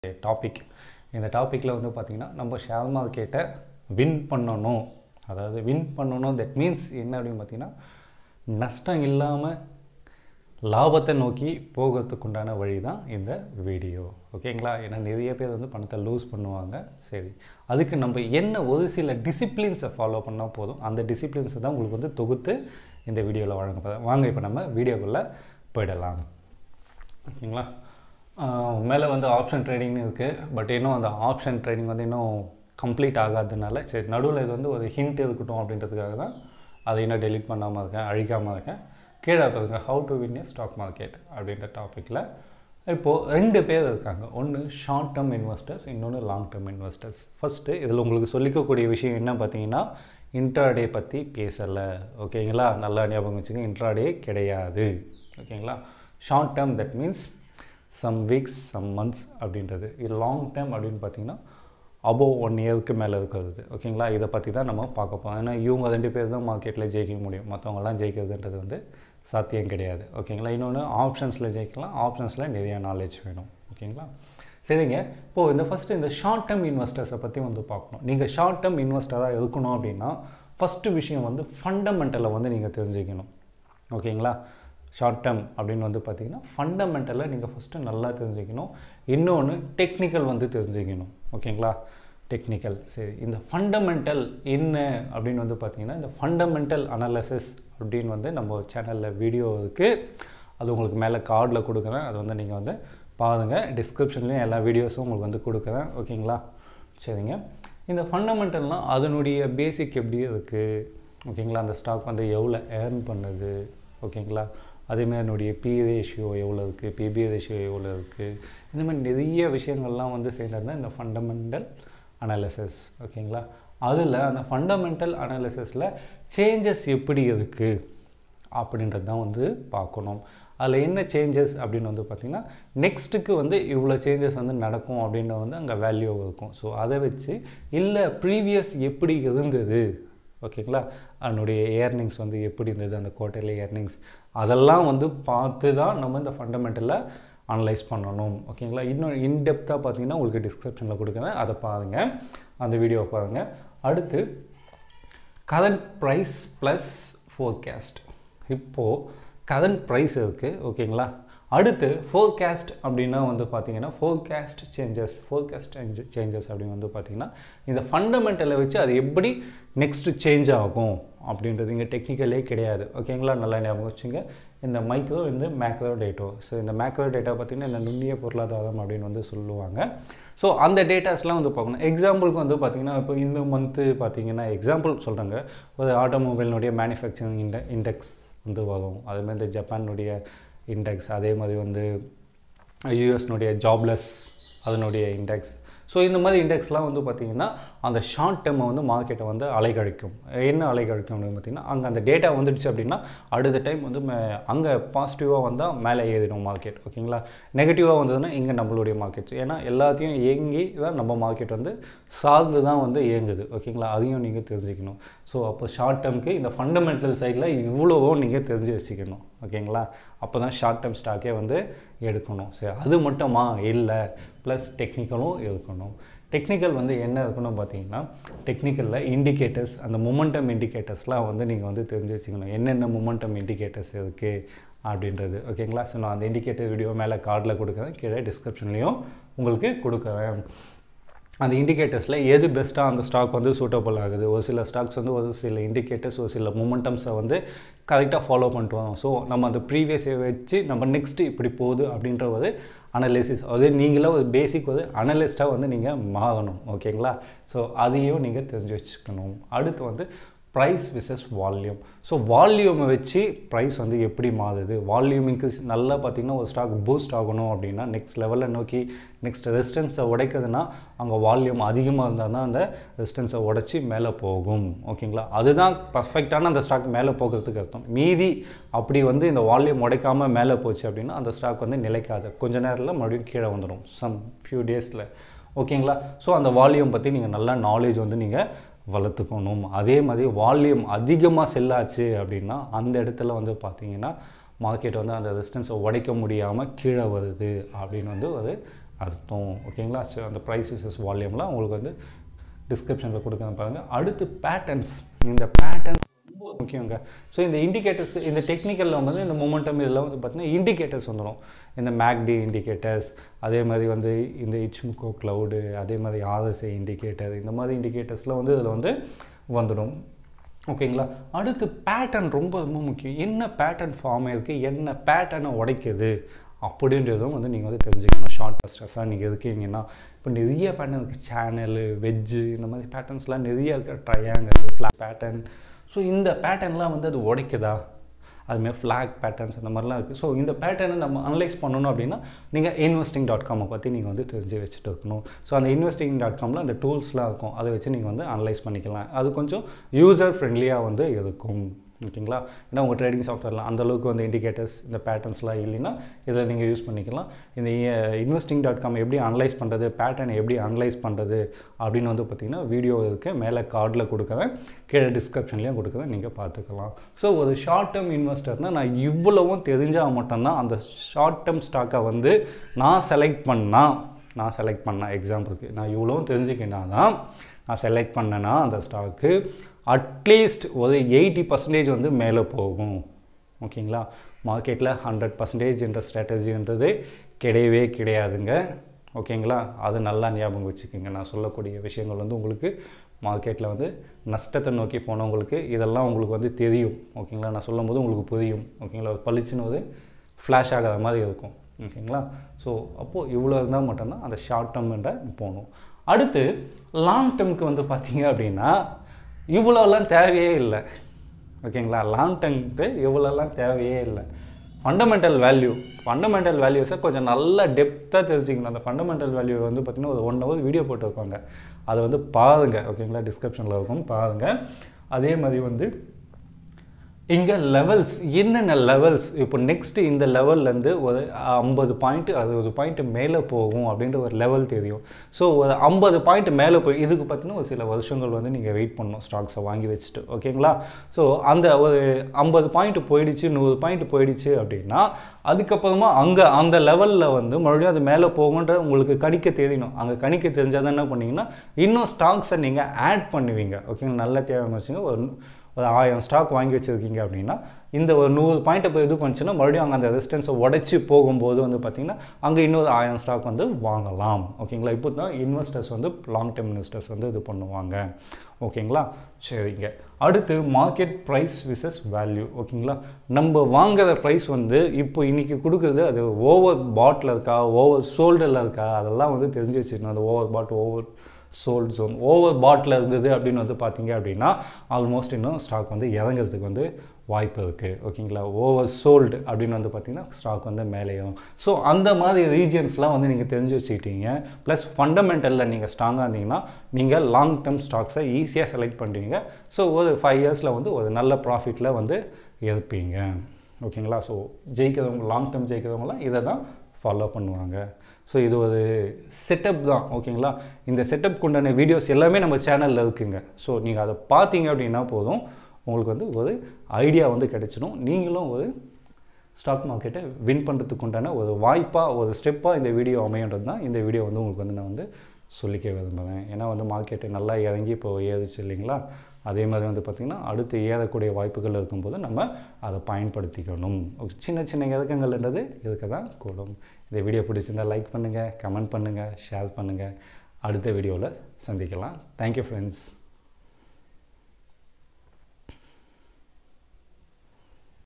Topic இந்த டாப்பிக்கில் வந்து பார்த்திங்கன்னா நம்ம ஷேர் மார்க்கெட்டை வின் பண்ணணும். அதாவது வின் பண்ணணும் தட் மீன்ஸ் என்ன அப்படின்னு பார்த்திங்கன்னா நஷ்டம் இல்லாமல் லாபத்தை நோக்கி போகிறதுக்கு உண்டான வழி தான் இந்த வீடியோ. ஓகேங்களா? ஏன்னா நிறைய பேர் வந்து பணத்தை லூஸ் பண்ணுவாங்க. சரி, அதுக்கு நம்ம என்ன ஒரு சில டிசிப்ளின்ஸை ஃபாலோ பண்ணால் போதும். அந்த டிசிப்ளின்ஸை தான் உங்களுக்கு வந்து தொகுத்து இந்த வீடியோவில் வழங்க. வாங்க இப்போ நம்ம வீடியோக்குள்ளே போயிடலாம். ஓகேங்களா? மேலே வந்து ஆப்ஷன் ட்ரேடிங்னு இருக்குது. பட் இன்னும் அந்த ஆப்ஷன் ட்ரேடிங் வந்து இன்னும் கம்ப்ளீட் ஆகாததுனால சரி நடுவில் இது வந்து ஒரு ஹிண்ட் இருக்கட்டும் அப்படின்றதுக்காக தான் அதை இன்னும் டெலீட் பண்ணாமல் இருக்கேன், அழிக்காமல் இருக்கேன். கீழே இருக்குதுங்க how to win a stock market அப்படின்ற டாப்பிக்கில் இப்போது 2 பேர் இருக்காங்க. ஒன்று ஷார்ட் டேர்ம் இன்வெஸ்டர்ஸ், இன்னொன்று லாங் டேர்ம் இன்வெஸ்டர்ஸ். ஃபஸ்ட்டு இதில் உங்களுக்கு சொல்லிக்கக்கூடிய விஷயம் என்ன பார்த்தீங்கன்னா இன்ட்ராடே பற்றி பேசலை. ஓகேங்களா? நல்லா ஞாபகம் வச்சுங்க, இன்ட்ராடே கிடையாது. ஓகேங்களா? Short term that means some weeks some months அப்படின்றது. இது லாங் டேர்ம் அப்படின்னு பார்த்தீங்கன்னா அபோவ் 1 இயருக்கு மேலே இருக்கிறது. ஓகேங்களா? இதை பற்றி தான் நம்ம பார்க்க போகிறோம். ஏன்னா இவங்க 2 பேர் தான் மார்க்கெட்டில் ஜெயிக்க முடியும், மற்றவங்களாம் ஜெயிக்கிறதுன்றது வந்து சாத்தியம் கிடையாது. ஓகேங்களா? இன்னொன்று ஆப்ஷன்ஸில் ஜெயிக்கலாம், ஆப்ஷன்ஸில் நிறையா நாலேஜ் வேணும். ஓகேங்களா? சரிங்க, இப்போது இந்த ஃபஸ்ட்டு இந்த ஷார்ட் டேர்ம் இன்வெஸ்டர்ஸை பற்றி வந்து பார்க்கணும். நீங்கள் ஷார்ட் டேர்ம் இன்வெஸ்டராக இருக்கணும் அப்படின்னா ஃபஸ்ட்டு விஷயம் வந்து ஃபண்டமெண்டலை வந்து நீங்கள் தெரிஞ்சுக்கணும். ஓகேங்களா? ஷார்ட் டேர்ம் அப்படின்னு வந்து பார்த்திங்கன்னா ஃபண்டமெண்டலை நீங்கள் ஃபஸ்ட்டு நல்லா தெரிஞ்சுக்கணும். இன்னொன்று டெக்னிக்கல் வந்து தெரிஞ்சுக்கணும். ஓகேங்களா? டெக்னிக்கல். சரி, இந்த ஃபண்டமெண்டல் என்ன அப்படின்னு வந்து பார்த்திங்கன்னா இந்த ஃபண்டமெண்டல் அனாலிசிஸ் அப்படின்னு வந்து நம்ம சேனலில் வீடியோ இருக்குது. அது உங்களுக்கு மேலே கார்டில் கொடுக்குறேன், அது வந்து நீங்கள் வந்து பாருங்கள். டிஸ்கிரிப்ஷன்லேயும் எல்லா வீடியோஸும் உங்களுக்கு வந்து கொடுக்குறேன். ஓகேங்களா? சரிங்க, இந்த ஃபண்டமெண்டல்னால் அதனுடைய பேசிக் எப்படி இருக்குது. ஓகேங்களா? அந்த ஸ்டாக் வந்து எவ்வளோ ஏர்ன் பண்ணுது. ஓகேங்களா? அதேமாதிரி என்னுடைய பி ரேஷியோ எவ்வளோ இருக்குது, பிபி ரேஷியோ எவ்வளோ இருக்குது, இந்த மாதிரி நிறைய விஷயங்கள்லாம் வந்து சேர்ந்தது தான் இந்த ஃபண்டமெண்டல் அனாலிசிஸ். ஓகேங்களா? அதில் அந்த ஃபண்டமெண்டல் அனாலிசிஸில் சேஞ்சஸ் எப்படி இருக்குது அப்படின்றது தான் வந்து பார்க்கணும். அதில் என்ன சேஞ்சஸ் அப்படின்னு வந்து பார்த்திங்கன்னா நெக்ஸ்ட்டுக்கு வந்து இவ்வளோ சேஞ்சஸ் வந்து நடக்கும் அப்படின்ற வந்து அங்கே வேல்யூ இருக்கும். ஸோ அதை வச்சு இல்லை ப்ரீவியஸ் எப்படி இருந்தது. ஓகேங்களா? அதனுடைய ஏர்னிங்ஸ் வந்து எப்படி இருந்தது, அந்த குவார்ட்டர்லி ஏர்னிங்ஸ் அதெல்லாம் வந்து பார்த்து தான் நம்ம இந்த ஃபண்டமெண்டலில் அனலைஸ் பண்ணணும். ஓகேங்களா? இன்னும் இன்டெப்த்தாக பார்த்தீங்கன்னா உங்களுக்கு டிஸ்கிரிப்ஷனில் கொடுக்குறேன், அதை பாருங்கள், அந்த வீடியோவை பாருங்கள். அடுத்து கரண்ட் ப்ரைஸ் ப்ளஸ் ஃபோர்காஸ்ட். இப்போது கரண்ட் ப்ரைஸ் இருக்குது. ஓகேங்களா? அடுத்து ஃபோர்காஸ்ட் அப்படின்னா வந்து பார்த்திங்கன்னா ஃபோர்காஸ்ட் சேஞ்சஸ் அப்படின்னு வந்து பார்த்திங்கன்னா இந்த ஃபண்டமெண்டலை வச்சு அது எப்படி நெக்ஸ்ட்டு சேஞ்ச் ஆகும் அப்படின்றது இங்கே டெக்னிக்கலே கிடையாது. ஓகேங்களா? நல்லா ஞாபகம் வச்சுங்க. இந்த மைக்ரோ இந்த மேக்ரோ டேட்டோ. ஸோ இந்த மேக்ரோ டேட்டா பார்த்திங்கன்னா இந்த நுண்ணிய பொருளாதாரம் அப்படின்னு வந்து சொல்லுவாங்க. ஸோ அந்த டேட்டாஸ்லாம் வந்து பார்க்கணும். எக்ஸாம்பிளுக்கு வந்து பார்த்திங்கன்னா இப்போ இந்த மந்த்து பார்த்திங்கன்னா எக்ஸாம்பிள் சொல்கிறாங்க, ஒரு ஆட்டோமொபைலினுடைய மேனுஃபேக்சரிங் இண்டெக்ஸ் வந்து வரும். அதேமாதிரி இந்த ஜப்பானுடைய இண்டெக்ஸ், அதே மாதிரி வந்து யூஎஸ்னுடைய ஜாப்லெஸ் அதனுடைய இண்டெக்ஸ். ஸோ இந்த மாதிரி இண்டெக்ஸ்லாம் வந்து பார்த்திங்கன்னா அந்த ஷார்ட் டேர்மை வந்து மார்க்கெட்டை வந்து அலைக்கழிக்கும். என்ன அலைக்கழிக்கும் அப்படின்னு பார்த்திங்கன்னா அங்கே அந்த டேட்டா வந்துடுச்சு அப்படின்னா அடுத்த டைம் வந்து அங்கே பாசிட்டிவாக வந்தால் மேலே ஏறிடும் மார்க்கெட். ஓகேங்களா? நெகட்டிவாக வந்ததுன்னா இங்கே நம்மளுடைய மார்க்கெட், ஏன்னா எல்லாத்தையும் இயங்கி தான் நம்ம மார்க்கெட் வந்து சார்ந்து தான் வந்து இயங்குது. ஓகேங்களா? அதையும் நீங்கள் தெரிஞ்சுக்கணும். ஸோ அப்போ ஷார்ட் டேர்முக்கு இந்த ஃபண்டமெண்டல் சைடில் இவ்வளவோ நீங்கள் தெரிஞ்சு வச்சுக்கணும். ஓகேங்களா? அப்போ தான் ஷார்ட் டேர்ம் ஸ்டாக்கே வந்து எடுக்கணும். சரி, அது மட்டுமா இல்லை, ப்ளஸ் டெக்னிக்கலும் இருக்கணும். டெக்னிக்கல் வந்து என்ன இருக்கணும் பார்த்தீங்கன்னா டெக்னிக்கலில் இண்டிகேட்டர்ஸ், அந்த மொமெண்டம் இண்டிகேட்டர்ஸ்லாம் வந்து நீங்கள் வந்து தெரிஞ்சு வச்சுக்கணும். என்னென்ன மொமெண்டம் இண்டிகேட்டர்ஸ் இருக்குது அப்படின்றது. ஓகேங்களா? ஸோ நான் அந்த இண்டிகேட்டர் வீடியோ மேலே கார்டில் கொடுக்குறேன், கீழே டிஸ்கிரிப்ஷன்லேயும் உங்களுக்கு கொடுக்குறேன். அந்த இண்டிகேட்டர்ஸில் எது பெஸ்ட்டாக அந்த ஸ்டாக் வந்து சூட்டபிள் ஆகுது. ஒரு சில ஸ்டாக்ஸ் வந்து ஒரு சில இண்டிகேட்டர்ஸ் ஒரு சில மொமெண்டம்ஸை வந்து கரெக்டாக ஃபாலோ பண்ணிட்டு வரோம். ஸோ நம்ம அந்த ப்ரீவியஸை வச்சு நம்ம நெக்ஸ்ட்டு இப்படி போகுது அப்படின்ற ஒரு அனலிசிஸ், அது நீங்களாக ஒரு பேசிக் ஒரு அனலிஸ்ட்டாக வந்து நீங்கள் மாறணும். ஓகேங்களா? ஸோ அதையும் நீங்கள் தெரிஞ்சு வச்சுக்கணும். அடுத்து வந்து ப்ரைஸ் விசஸ் வால்யூம். ஸோ வால்யூமை வச்சு ப்ரைஸ் வந்து எப்படி மாறுது. வால்யூம் இன்க்ரீஸ் நல்லா பார்த்திங்கன்னா ஒரு ஸ்டாக் பூஸ்ட் ஆகணும் அப்படின்னா நெக்ஸ்ட் லெவலில் நோக்கி நெக்ஸ்ட் ரெசிஸ்டன்ஸை உடைக்குதுன்னா அங்கே வால்யூம் அதிகமாக இருந்தால் தான் அந்த ரெசிஸ்டன்ஸை உடைச்சி மேலே போகும். ஓகேங்களா? அதுதான் பர்ஃபெக்டான அந்த ஸ்டாக் மேலே போகிறதுக்கு அர்த்தம். மீதி அப்படி வந்து இந்த வால்யூம் உடைக்காமல் மேலே போச்சு அப்படின்னா அந்த ஸ்டாக் வந்து நிலைக்காது, கொஞ்ச நேரத்தில் மறுபடியும் கீழே வந்துடும் சம் ஃபியூ டேஸில். ஓகேங்களா? ஸோ அந்த வால்யூம் பற்றி நீங்கள் நல்லா நாலேஜ் வந்து நீங்கள் வளர்த்துக்கணும். அதே மாதிரி வால்யூம் அதிகமாக செல்லாச்சு அப்படின்னா அந்த இடத்துல வந்து பார்த்திங்கன்னா மார்க்கெட் வந்து அந்த ரெசிஸ்டன்ஸை உடைக்க முடியாமல் கீழே வருது அப்படின்னு வந்து ஒரு அர்த்தம். ஓகேங்களா? ஸோ அந்த ப்ரைஸ் விசஸ் வால்யூம்லாம் உங்களுக்கு வந்து டிஸ்கிரிப்ஷனில் கொடுக்குறேன் பாருங்கள். அடுத்து பேட்டர்ன்ஸ். இந்த பேட்டர்ன் ரொம்ப முக்கியங்க. ஸோ இந்த இண்டிகேட்டர்ஸ், இந்த டெக்னிக்கலில் வந்து இந்த மொமெண்டம் இதெல்லாம் வந்து பார்த்திங்கன்னா இண்டிகேட்டர்ஸ் வந்துடும். இந்த மேக்டி இண்டிகேட்டர்ஸ், அதே மாதிரி வந்து இந்த இச்மிகோ க்ளவுடு, அதே மாதிரி ஆர்எஸ்ஐ இண்டிகேட்டர், இந்த மாதிரி இண்டிகேட்டர்ஸ்லாம் வந்து இதில் வந்து வந்துடும். ஓகேங்களா? அடுத்து பேட்டர்ன் ரொம்ப ரொம்ப முக்கியம். என்ன பேட்டர்ன் ஃபார்ம் ஆகிருக்கு, என்ன பேட்டர்னை உடைக்குது அப்படின்றதும் வந்து நீங்கள் வந்து தெரிஞ்சுக்கணும். ஷார்ட் பஸ்டர்ஸாக நீங்கள் இருக்கீங்கன்னா இப்போ நிறைய பேட்டர்ன் இருக்குது. சேனலு, வெஜ்ஜு, இந்த மாதிரி பேட்டர்ன்ஸ்லாம் நிறைய இருக்குது. Triangle, flag pattern. ஸோ இந்த பேட்டர்ன்லாம் வந்து அது உடைக்குதா? அதுமாதிரி ஃப்ளாக் பேட்டர்ன்ஸ் அந்த மாதிரிலாம் இருக்குது. ஸோ இந்த பேட்டர்னை நம்ம அனலைஸ் பண்ணணும் அப்படின்னா நீங்கள் investing.com பற்றி நீங்கள் வந்து தெரிஞ்சு வச்சுட்டு இருக்கணும். ஸோ அந்த investing.comல அந்த டூல்ஸ்லாம் இருக்கும். அதை வச்சு நீங்கள் வந்து அனலைஸ் பண்ணிக்கலாம். அது கொஞ்சம் யூசர் ஃப்ரெண்ட்லியாக வந்து இருக்கும். ஓகேங்களா? ஏன்னா உங்கள் ட்ரேடிங் சாஃப்ட்வேரில் அந்தளவுக்கு வந்து இண்டிகேட்டர்ஸ், இந்த பேட்டர்ன்ஸ்லாம் இல்லைன்னா இதில் நீங்கள் யூஸ் பண்ணிக்கலாம். இந்த investing.com எப்படி அனலைஸ் பண்ணுறது, பேட்டர்னை எப்படி அனலைஸ் பண்ணுறது அப்படின்னு வந்து பார்த்திங்கன்னா வீடியோ இருக்குது. மேலே கார்டில் கொடுக்குறேன், கீழே டிஸ்கிரிப்ஷன்லேயும் கொடுக்குறேன், நீங்கள் பார்த்துக்கலாம். ஸோ ஒரு ஷார்ட் டேர்ம் இன்வெஸ்டர்னால் நான் இவ்வளவும் தெரிஞ்சால் மட்டும்தான் அந்த ஷார்ட் டேர்ம் ஸ்டாக்கை வந்து நான் செலக்ட் பண்ணேன். எக்ஸாம்பிளுக்கு நான் இவ்வளவும் தெரிஞ்சுக்கினா தான் நான் செலக்ட் பண்ணேன்னா அந்த ஸ்டாக்கு அட்லீஸ்ட் ஒரு 80% வந்து மேலே போகும். ஓகேங்களா? மார்க்கெட்டில் 100% என்ற ஸ்ட்ராட்டஜின்றது கிடையவே கிடையாதுங்க. ஓகேங்களா? அது நல்லா ஞாபகம் வச்சுக்கோங்க. நான் சொல்லக்கூடிய விஷயங்கள் வந்து உங்களுக்கு மார்க்கெட்டில் வந்து நஷ்டத்தை நோக்கி போனவங்களுக்கு இதெல்லாம் உங்களுக்கு வந்து தெரியும். ஓகேங்களா? நான் சொல்லும் போது உங்களுக்கு புரியும். ஓகேங்களா? பளிச்சுன்னு ஒரு ஃப்ளாஷ் ஆகாத மாதிரி இருக்கும். ஓகேங்களா? ஸோ அப்போது இவ்வளோ இருந்தால் மட்டும்தான் அந்த ஷார்ட் டேர்ம்ன்ற போகணும். அடுத்து லாங் டேர்முக்கு வந்து பார்த்திங்க அப்படின்னா இவ்வளோலாம் தேவையே இல்லை. ஓகேங்களா? லாங் டேர்முக்கு இவ்வளோலாம் தேவையே இல்லை. ஃபண்டமெண்டல் வேல்யூஸை கொஞ்சம் நல்லா டெப்த்தாக தெரிஞ்சுக்கணும். அந்த ஃபண்டமெண்டல் வேல்யூ வந்து பார்த்திங்கன்னா ஒரு 1 hour வீடியோ போட்டிருப்பாங்க. அதை வந்து பாருங்கள். ஓகேங்களா? டிஸ்கிரிப்ஷனில் இருக்கும், பாருங்கள். அதே மாதிரி வந்து இங்கே லெவல்ஸ், என்னென்ன லெவல்ஸ் இப்போ நெக்ஸ்ட்டு இந்த லெவல்லேருந்து ஒரு 50 பாயிண்ட் 60 பாயிண்ட் மேலே போகும் அப்படின்ற ஒரு லெவல் தெரியும். ஸோ ஒரு 50 பாயிண்ட் மேலே போய் இதுக்கு பார்த்தீங்கன்னா ஒரு சில வருஷங்கள் வந்து நீங்கள் வெயிட் பண்ணணும் ஸ்டாக்ஸை வாங்கி வச்சுட்டு. ஓகேங்களா? ஸோ அந்த ஒரு 50 பாயிண்ட் போயிடுச்சு, 100 பாயிண்ட் போயிடுச்சு அப்படின்னா அதுக்கப்புறமா அங்கே அந்த லெவலில் வந்து மறுபடியும் அது மேலே போகுன்ற உங்களுக்கு கணிக்க தெரியணும். அங்கே கணிக்க தெரிஞ்சால் தான் என்ன பண்ணிங்கன்னா இன்னும் ஸ்டாக்ஸை நீங்கள் ஆட் பண்ணுவீங்க. ஓகேங்களா? நல்ல தேவை வச்சுங்க. ஒரு 1000 ஸ்டாக் வாங்கி வச்சுருக்கீங்க அப்படின்னா இந்த ஒரு 100 பாயிண்ட்டை போய் இது பண்ணிச்சுன்னா மறுபடியும் அங்கே அந்த ரெசிஸ்டன்ஸை உடச்சி போகும்போது வந்து பார்த்திங்கன்னா அங்கே இன்னொரு 1000 ஸ்டாக் வந்து வாங்கலாம். ஓகேங்களா? இப்போ தான் இன்வெஸ்டர்ஸ் வந்து லாங் டேர்ம் இன்வெஸ்டர்ஸ் வந்து இது பண்ணுவாங்க. ஓகேங்களா? சரிங்க. அடுத்து மார்க்கெட் ப்ரைஸ் விசஸ் வேல்யூ. ஓகேங்களா? நம்ம வாங்குகிற ப்ரைஸ் வந்து இப்போ இன்றைக்கி கொடுக்குறது அது ஓவர் பாட்டில் இருக்கா, ஓவர் சோல்டில் இருக்கா, அதெல்லாம் வந்து தெரிஞ்சு வச்சுக்கணும். அது overbought, oversold zone, over பாட்டில் இருந்தது அப்படின்னு வந்து பார்த்தீங்க அப்படின்னா ஆல்மோஸ்ட் இன்னும் ஸ்டாக் வந்து இறங்கிறதுக்கு வந்து வாய்ப்பு இருக்குது. ஓகேங்களா? ஓவர் சோல்டு அப்படின்னு வந்து பார்த்திங்கன்னா ஸ்டாக் வந்து மேலே ஏறும். ஸோ அந்த மாதிரி ரீஜன்ஸ்லாம் வந்து நீங்கள் தெரிஞ்சு வச்சுக்கிட்டீங்க. ப்ளஸ் ஃபண்டமெண்டலில் நீங்கள் ஸ்ட்ராங்காக இருந்தீங்கன்னா நீங்கள் லாங் டேர்ம் ஸ்டாக்ஸை ஈஸியாக செலக்ட் பண்ணுறீங்க. ஸோ ஒரு 5 இயர்ஸில் வந்து ஒரு நல்ல ப்ராஃபிட்டில் வந்து இருப்பீங்க. ஓகேங்களா? ஸோ ஜெயிக்கிறவங்க, லாங் டேர்ம் ஜெயிக்கிறவங்களாம் இதை தான் ஃபாலோ பண்ணுவாங்க. ஸோ இது ஒரு செட்டப் தான். ஓகேங்களா? இந்த செட்டப் கொண்டான வீடியோஸ் எல்லாமே நம்ம சேனலில் இருக்குங்க. ஸோ நீங்கள் அதை பார்த்தீங்க அப்படின்னா போதும், உங்களுக்கு வந்து ஒரு ஐடியா வந்து கிடைச்சிடும். நீங்களும் ஒரு ஸ்டாக் மார்க்கெட்டை வின் பண்ணுறதுக்கு உண்டான ஒரு வாய்ப்பாக, ஒரு ஸ்டெப்பாக இந்த வீடியோ அமையன்றது தான் இந்த வீடியோ வந்து உங்களுக்கு வந்து நான் வந்து சொல்லிக்க விரும்புகிறேன். ஏன்னா வந்து மார்க்கெட்டு நல்லா இறங்கி இப்போ ஏறிச்சு இல்லைங்களா? அதே மாதிரி வந்து பார்த்திங்கன்னா அடுத்து ஏறக்கூடிய வாய்ப்புகள் இருக்கும்போது நம்ம அதை பயன்படுத்திக்கணும். சின்ன சின்ன இறக்கங்கள்ன்றது இதுக்கு தான் கூடும். இந்த வீடியோ பிடிச்சிருந்தால் லைக் பண்ணுங்கள், கமெண்ட் பண்ணுங்கள், ஷேர் பண்ணுங்கள். அடுத்த வீடியோவில் சந்திக்கலாம். Thank you friends.